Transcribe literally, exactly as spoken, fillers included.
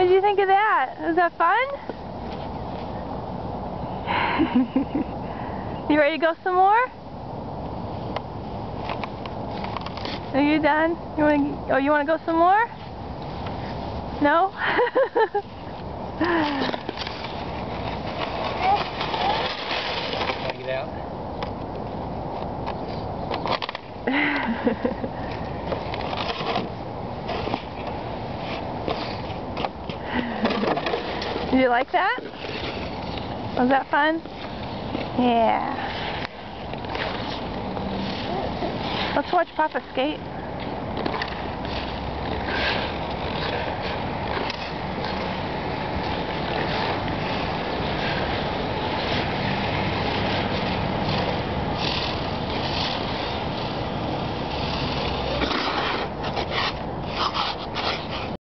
did you think of that? Was that fun? You ready to go some more? Are you done? You want to? Oh, you want to go some more? No? Get out. Did you like that? Was that fun? Yeah. Let's watch Papa skate.